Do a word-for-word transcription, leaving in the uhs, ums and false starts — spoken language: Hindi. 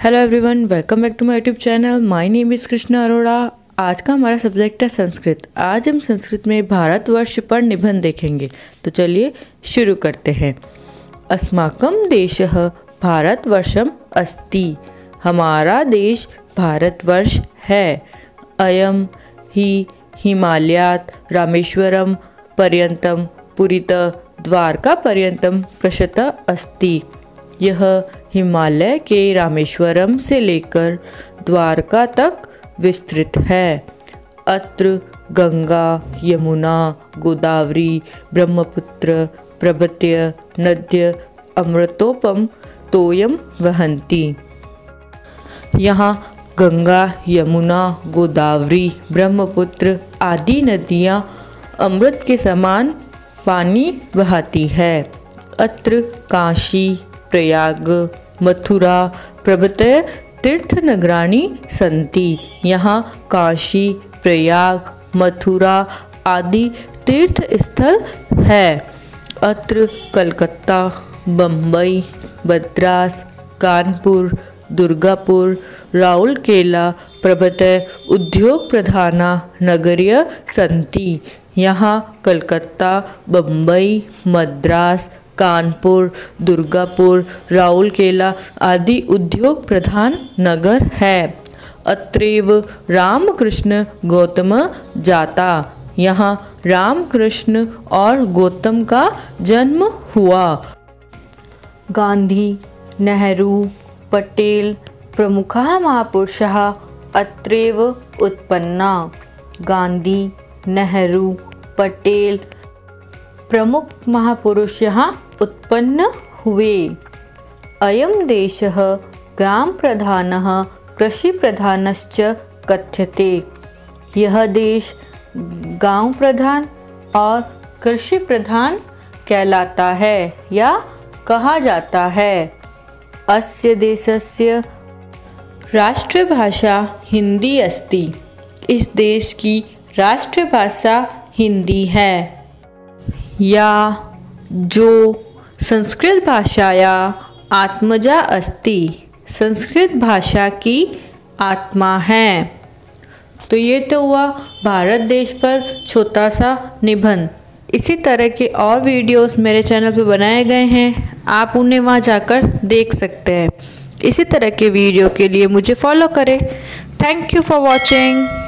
Hello everyone, welcome back to my YouTube channel. My name is Krishna Arora. आज का हमारा सब्जेक्ट है संस्कृत। आज हम संस्कृत में भारतवर्ष पर निबंध देखेंगे। तो चलिए शुरू करते हैं। अस्माकं देशः भारतवर्षम अस्ति। हमारा देश भारतवर्ष है। अयम ही हिमालयात् रामेश्वरम पर्यंतम पुरीतः द्वारका पर्यंतम प्रशस्तः अस्ति। यह हिमालय के रामेश्वरम से लेकर द्वारका तक विस्तृत है। अत्र गंगा, यमुना, गोदावरी, ब्रह्मपुत्र प्रभृतय नद्य अमृतोपम तोयम वहन्ति। यहाँ गंगा, यमुना, गोदावरी, ब्रह्मपुत्र आदि नदियाँ अमृत के समान पानी बहाती है। अत्र काशी, प्रयाग, मथुरा प्रभृतय तीर्थनगराणि सन्ति। यहाँ काशी, प्रयाग, मथुरा आदि तीर्थ स्थल है। अत्र कलकत्ता, बम्बई, मद्रास, कानपुर, दुर्गापुर, राउरकेला प्रभृतय उद्योग प्रधाना नगरीय सन्ति। यहाँ कलकत्ता, बम्बई, मद्रास, कानपुर, दुर्गापुर, राउरकेला आदि उद्योग प्रधान नगर है। अत्रैव रामकृष्ण गौतम जाता। यहाँ रामकृष्ण और गौतम का जन्म हुआ। गांधी, नेहरू, पटेल प्रमुखाः महापुरुषाः अत्रैव उत्पन्ना। गांधी, नेहरू, पटेल प्रमुख महापुरुष यहाँ उत्पन्न हुए। अयं देशः ग्राम प्रधानः कृषि प्रधानश्च कथ्यते। यह देश गांव प्रधान और कृषि प्रधान कहलाता है या कहा जाता है। अस्य देशस्य राष्ट्रभाषा हिंदी अस्ति। इस देश की राष्ट्रभाषा हिंदी है। या जो संस्कृत भाषाया आत्मजा अस्ति। संस्कृत भाषा की आत्मा है। तो ये तो हुआ भारत देश पर छोटा सा निबंध। इसी तरह के और वीडियोस मेरे चैनल पर बनाए गए हैं, आप उन्हें वहाँ जाकर देख सकते हैं। इसी तरह के वीडियो के लिए मुझे फॉलो करें। Thank you for watching.